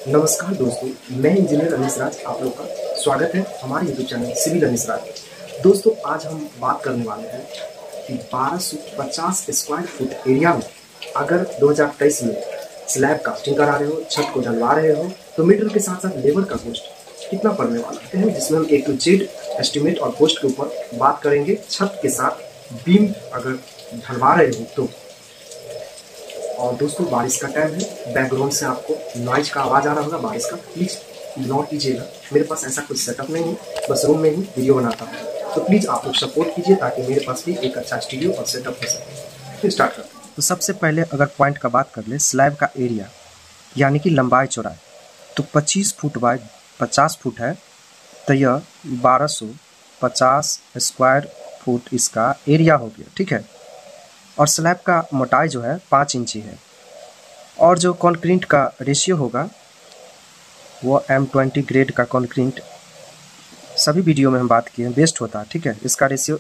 नमस्कार दोस्तों, मैं इंजीनियर अनीस राज। आप लोग का स्वागत है हमारे YouTube channel civil Anees Raj. दोस्तों, आज हम बात करने वाले हैं कि 1250 स्क्वायर फुट एरिया में अगर 2023 में स्लैब कास्टिंग करा रहे हो, छत को डलवा रहे हो, तो मीटर के साथ साथ लेबर का कॉस्ट कितना पड़ने वाला है, जिसमें हम A to Z एस्टिमेट और कॉस्ट के ऊपर बात करेंगे। छत के साथ बीम अगर ढलवा रहे हो तो। और दोस्तों, बारिश का टाइम है, बैकग्राउंड से आपको नॉइज का आवाज़ आ रहा होगा बारिश का, प्लीज़ इग्नोर कीजिएगा। मेरे पास ऐसा कुछ सेटअप नहीं है, बस रूम में ही वीडियो बनाता हूँ, तो प्लीज़ आप लोग सपोर्ट कीजिए ताकि मेरे पास भी एक अच्छा स्टूडियो और सेटअप हो सके। फिर स्टार्ट करते हैं। तो सबसे पहले अगर पॉइंट का बात कर ले, स्लैब का एरिया यानी कि लंबाई चौड़ाई, तो 25 फुट बाय 50 फुट है, तो यह 1250 स्क्वायर फुट इसका एरिया हो गया। ठीक है। और स्लैब का मोटाई जो है 5 इंची है, और जो कंक्रीट का रेशियो होगा वो M20 ग्रेड का कंक्रीट, सभी वीडियो में हम बात किए हैं, बेस्ट होता है। ठीक है। इसका रेशियो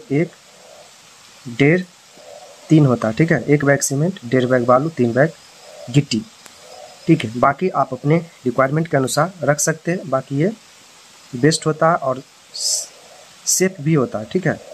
1:3 होता है। ठीक है। 1 बैग सीमेंट, 1.5 बैग बालू, 3 बैग गिट्टी। ठीक है। बाकी आप अपने रिक्वायरमेंट के अनुसार रख सकते हैं, बाकी ये बेस्ट होता है और सेफ भी होता है। ठीक है।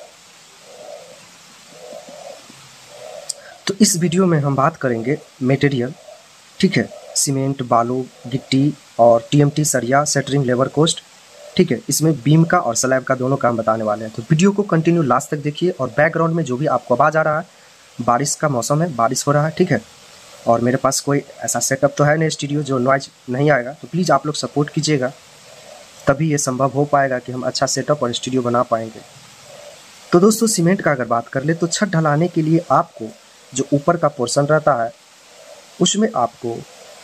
तो इस वीडियो में हम बात करेंगे मटेरियल। ठीक है। सीमेंट, बालू, गिट्टी और TMT सरिया, सेटरिंग, लेबर कॉस्ट। ठीक है। इसमें बीम का और स्लैब का दोनों काम बताने वाले हैं, तो वीडियो को कंटिन्यू लास्ट तक देखिए। और बैकग्राउंड में जो भी आपको आवाज़ आ रहा है, बारिश का मौसम है, बारिश हो रहा है। ठीक है। और मेरे पास कोई ऐसा सेटअप तो है नहीं स्टूडियो जो नॉइज नहीं आएगा, तो प्लीज़ आप लोग सपोर्ट कीजिएगा, तभी ये संभव हो पाएगा कि हम अच्छा सेटअप और स्टूडियो बना पाएंगे। तो दोस्तों, सीमेंट का अगर बात कर ले तो छत ढलाने के लिए आपको जो ऊपर का पोर्शन रहता है उसमें आपको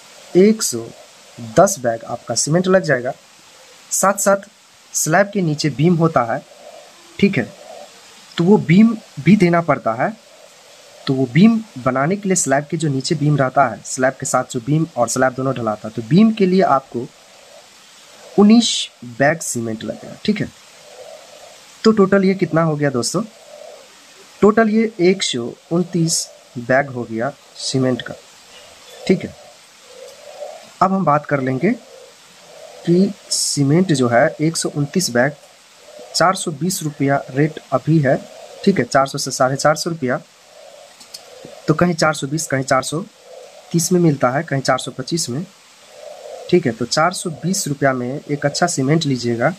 110 बैग आपका सीमेंट लग जाएगा। साथ साथ स्लैब के नीचे बीम होता है। ठीक है। तो वो बीम भी देना पड़ता है। तो वो बीम बनाने के लिए स्लैब के जो नीचे बीम रहता है, स्लैब के साथ जो बीम और स्लैब दोनों ढलाता है, तो बीम के लिए आपको 19 बैग सीमेंट लगेगा। ठीक है। तो टोटल ये कितना हो गया दोस्तों? टोटल ये 129 बैग हो गया सीमेंट का। ठीक है। अब हम बात कर लेंगे कि सीमेंट जो है 129 बैग 420 रुपया रेट अभी है। ठीक है। 400 से 450 रुपया, तो कहीं 420, कहीं 430 में मिलता है, कहीं 425 में। ठीक है। तो 420 रुपया में एक अच्छा सीमेंट लीजिएगा।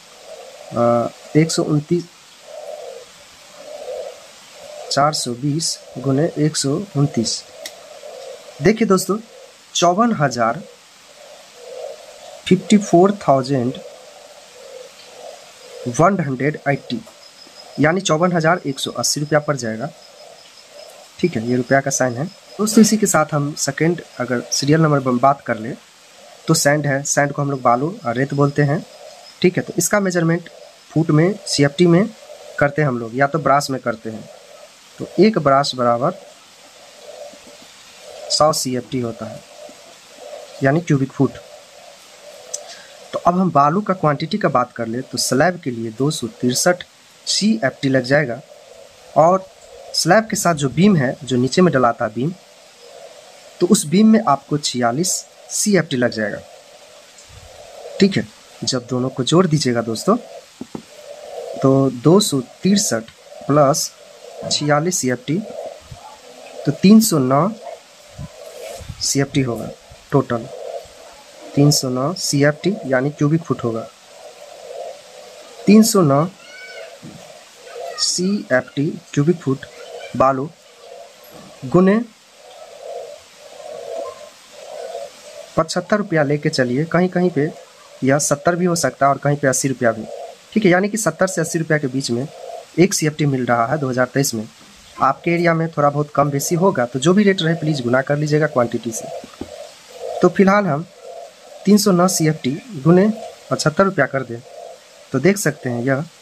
129 420 गुने 129, देखिए दोस्तों, 54,180 यानी 54,180 रुपया पड़ जाएगा। ठीक है। ये रुपया का साइन है दोस्तों। इसी के साथ हम सेकंड अगर सीरियल नंबर पर बात कर ले तो सैंड है। सैंड को हम लोग बालू और रेत बोलते हैं। ठीक है। तो इसका मेजरमेंट फुट में CFT में करते हैं हम लोग, या तो ब्रास में करते हैं। तो एक ब्रास बराबर 100 CFT होता है, यानी क्यूबिक फुट। तो अब हम बालू का क्वांटिटी का बात कर ले तो स्लैब के लिए 263 CFT लग जाएगा। और स्लैब के साथ जो बीम है, जो नीचे में डलाता है बीम, तो उस बीम में आपको 46 CFT लग जाएगा। ठीक है। जब दोनों को जोड़ दीजिएगा दोस्तों, तो 263 प्लस 46 CFT, तो 309 CFT होगा टोटल। 309 CFT यानी क्यूबिक फुट होगा। 309 CFT क्यूबिक फुट बालू गुने 75 रुपया लेके चलिए। कहीं कहीं पे यह 70 भी हो सकता है और कहीं पे 80 रुपया भी। ठीक है। यानी कि 70 से 80 रुपया के बीच में एक CFT मिल रहा है 2023 में। आपके एरिया में थोड़ा बहुत कम बेसी होगा, तो जो भी रेट रहे प्लीज़ गुना कर लीजिएगा क्वांटिटी से। तो फिलहाल हम 309 CFT गुने 75 रुपया कर दें तो देख सकते हैं यह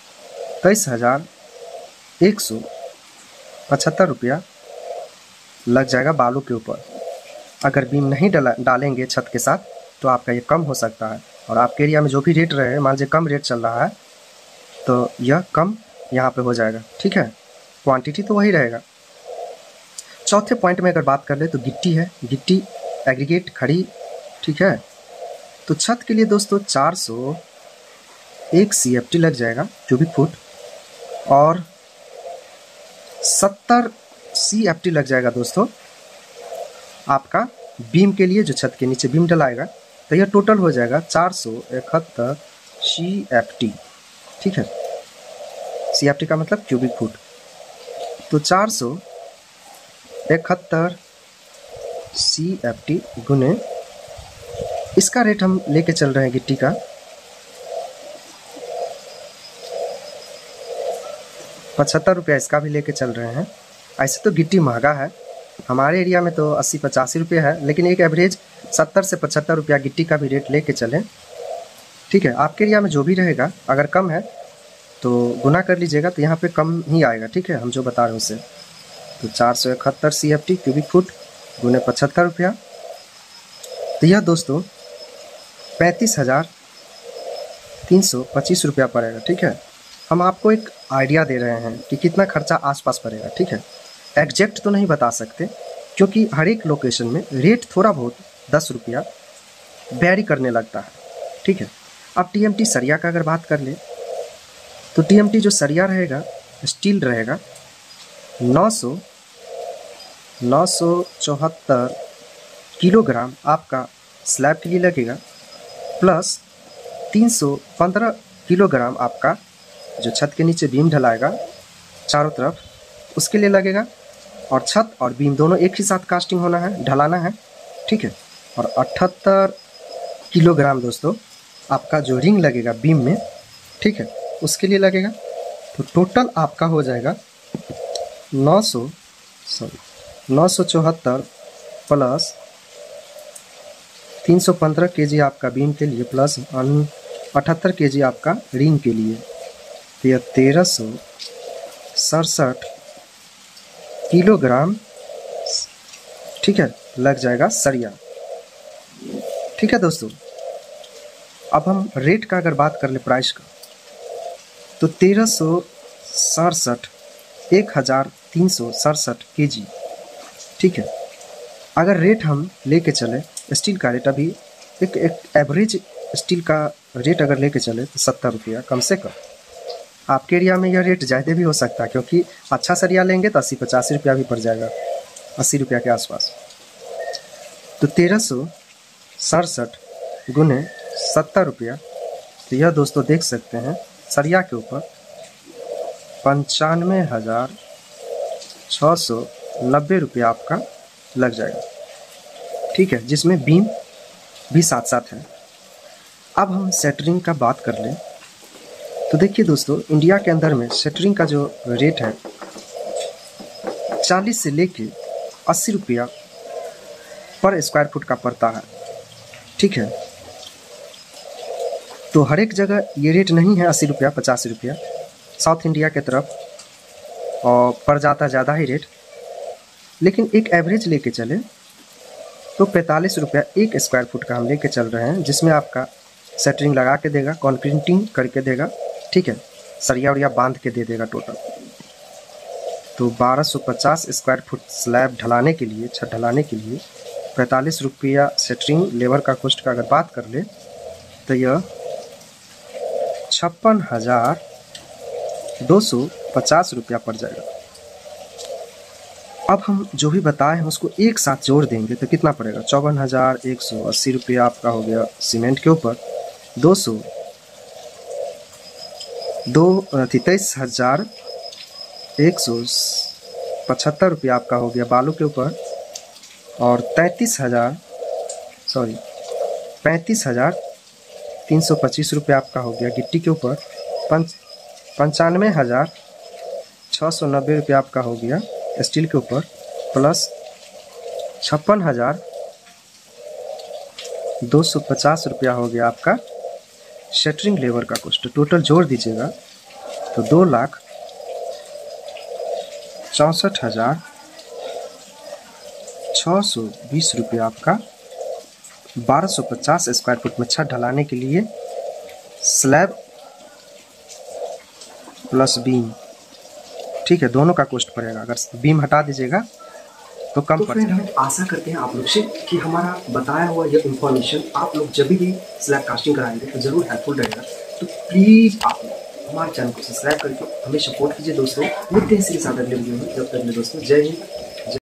23,175 रुपया लग जाएगा बालू के ऊपर। अगर बीम नहीं डालेंगे छत के साथ तो आपका ये कम हो सकता है। और आपके एरिया में जो भी रेट रहे, मान लीजिए कम रेट चल रहा है, तो यह कम यहाँ पे हो जाएगा। ठीक है। क्वांटिटी तो वही रहेगा। चौथे पॉइंट में अगर बात कर ले तो गिट्टी है। गिट्टी एग्रीगेट खड़ी। ठीक है। तो छत के लिए दोस्तों 401 CFT लग जाएगा क्यूबिक फुट, और 70 CFT लग जाएगा दोस्तों आपका बीम के लिए, जो छत के नीचे बीम डलाएगा। तो यह टोटल हो जाएगा 471 CFT। ठीक है, CFT का मतलब क्यूबिक फुट। तो 471 CFT गुने, इसका रेट हम लेके चल रहे हैं गिट्टी का 75 रुपया, इसका भी लेके चल रहे हैं। ऐसे तो गिट्टी महंगा है, हमारे एरिया में तो 80-85 रुपये है, लेकिन एक एवरेज 70 से 75 रुपया गिट्टी का भी रेट लेके चलें। ठीक है, आपके एरिया में जो भी रहेगा, अगर कम है तो गुना कर लीजिएगा, तो यहाँ पे कम ही आएगा। ठीक है, हम जो बता रहे हैं उससे। तो 471 CFT क्यूबिक फुट गुने 75 रुपया, तो यह दोस्तों 35,325 रुपया पड़ेगा। ठीक है, हम आपको एक आइडिया दे रहे हैं कि कितना खर्चा आसपास पड़ेगा। ठीक है, एग्जैक्ट तो नहीं बता सकते, क्योंकि हर एक लोकेशन में रेट थोड़ा बहुत 10 रुपया वेरी करने लगता है। ठीक है, अब TMT सरिया का अगर बात कर ले, तो TMT जो सरिया रहेगा, स्टील रहेगा, 974 किलोग्राम आपका स्लैब के लिए लगेगा, प्लस 315 किलोग्राम आपका जो छत के नीचे बीम ढलाएगा चारों तरफ, उसके लिए लगेगा। और छत और बीम दोनों एक ही साथ कास्टिंग होना है, ढलाना है। ठीक है, और 78 किलोग्राम दोस्तों आपका जो रिंग लगेगा बीम में, ठीक है, उसके लिए लगेगा। तो टोटल आपका हो जाएगा 974 प्लस 315 kg आपका बीम के लिए, प्लस 78 kg आपका रिंग के लिए, तो यह 1367 किलोग्राम, ठीक है, लग जाएगा सरिया। ठीक है दोस्तों, अब हम रेट का अगर बात कर ले प्राइस का, तो 1367 kg। ठीक है, अगर रेट हम लेके चले स्टील का रेट, अभी एक एवरेज स्टील का रेट अगर लेके चले तो 70 रुपया कम से कम। आपके एरिया में यह रेट ज़्यादा भी हो सकता है, क्योंकि अच्छा सरिया लेंगे तो 80-85 रुपया भी पड़ जाएगा, 80 रुपया के आसपास। तो 1367 गुने 70 रुपया, तो यह दोस्तों देख सकते हैं सरिया के ऊपर 95,690 रुपया आपका लग जाएगा। ठीक है, जिसमें बीम भी साथ साथ है। अब हम सेटरिंग का बात कर लें, तो देखिए दोस्तों, इंडिया के अंदर में सेटरिंग का जो रेट है 40 से लेके 80 रुपया पर स्क्वायर फुट का पड़ता है। ठीक है, तो हर एक जगह ये रेट नहीं है 80 रुपया 50 रुपया, साउथ इंडिया के तरफ और पड़ जाता ज़्यादा ही रेट, लेकिन एक एवरेज लेके चले तो 45 रुपया एक स्क्वायर फुट का हम लेके चल रहे हैं, जिसमें आपका सेटरिंग लगा के देगा, कॉन्क्रीटिंग करके देगा। ठीक है, सरिया उरिया बांध के दे देगा टोटल। तो 1250 स्क्वायर फुट स्लैब ढलाने के लिए, छत ढलाने के लिए 45 रुपया सेटरिंग लेबर का कॉस्ट का अगर बात कर ले, तो यह 56,250 रुपया पड़ जाएगा। अब हम जो भी बताए हैं उसको एक साथ जोड़ देंगे तो कितना पड़ेगा, 54,180 रुपया आपका हो गया सीमेंट के ऊपर, 23,175 रुपया आपका हो गया बालू के ऊपर, और 35,325 रुपया आपका हो गया गिट्टी के ऊपर, 95,690 रुपया आपका हो गया स्टील के ऊपर, प्लस 56,250 रुपया हो गया आपका शटरिंग लेबर का कॉस्ट। टोटल जोड़ दीजिएगा तो 2,64,620 रुपया आपका 1250 स्क्वायर फुट में छत ढलाने के लिए स्लैब प्लस बीम, ठीक है, दोनों का कॉस्ट पड़ेगा। अगर बीम हटा दीजिएगा तो कम तो पड़ फ्रेंड, जाएगा। हम आशा करते हैं आप लोग से कि हमारा बताया हुआ यह इन्फॉर्मेशन आप लोग जब भी स्लैब कास्टिंग कराएंगे तो जरूर हेल्पफुल रहेगा। तो प्लीज़ आप लोग हमारे चैनल को सब्सक्राइब करके हमें सपोर्ट कीजिए दोस्तों। मिलते हैं इसी के साथ अगले वीडियो में। जब तक दोस्तों, जय हिंद।